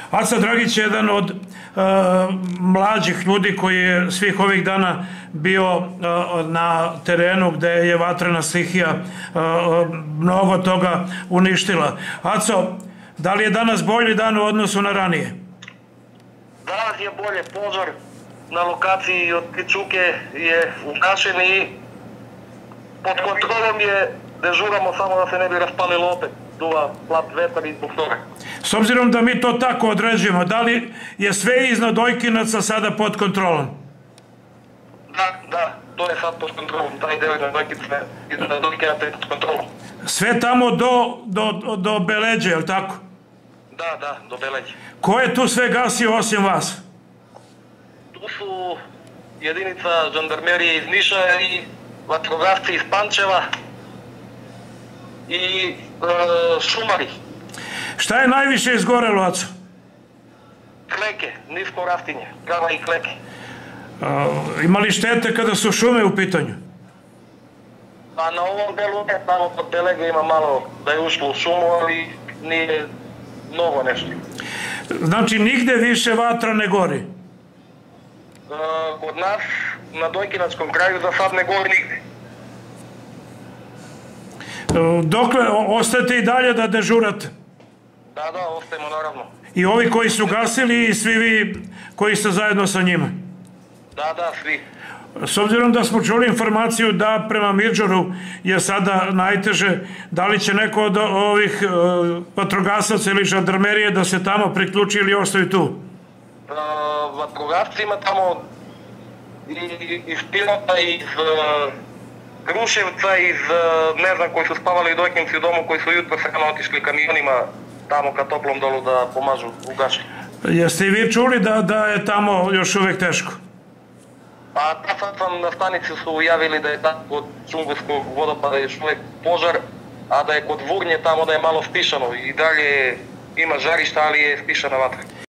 Aca Dragić je jedan od mlađih ljudi koji je svih ovih dana bio na terenu gde je vatrena stihija mnogo toga uništila. Aco, da li je danas bolji dan u odnosu na ranije? Danas je bolje. Požar na lokaciji od Kičuke je ugašen i pod kontrolom je, dežuramo samo da se ne bi raspalilo opet. Duva slab vetar i zbog toga. S obzirom da mi to tako određujemo, da li je sve iznad Dojkinaca sada pod kontrolom? Da, to je sad pod kontrolom. Taj deo iznad Dojkinaca je pod kontrolom. Sve tamo do Beleđe, je li tako? Da, do Beleđe. Ko je tu sve gasio osim vas? Tu su jedinica žandarmerije iz Niša i vatrogasci iz Pančeva i šumari. Šta je najviše izgorelo, Aco? Kleke, nisko rastinje, kava i kleke. Ima li štete kada su šume u pitanju? Pa na ovom delu ne, tamo kod Belega ima malo da je ušlo u šumu, ali nije mnogo nešto. Znači, nigde više vatra ne gori? Kod nas, na Dojkinačkom kraju, za sad ne gori nigde. Dokle, ostajete i dalje da dežurate? Da, ostajemo naravno. I ovi koji su gasili i svi vi koji ste zajedno sa njima? Da, svi. S obzirom da smo čuli informaciju da prema Mirdžoru je sada najteže, da li će neko od ovih vatrogasaca ili žandarmerije da se tamo priključi ili ostaju tu? Vatrogasci ima tamo iz Pirota, iz Kruševca, iz, ne znam, koji su spavali u Dojkinci u domu, koji su jutro rano otišli kamionima tamo ka Toplom dolu da pomažu u gašenju. Jeste i vi čuli da je tamo još uvek teško? Pa sad sam na stanici su javili da je tako kod Čungurskog vodopada još uvek požar, a da je kod Vurnje tamo da je malo stišano i dalje ima žarišta, ali je stišana vatra.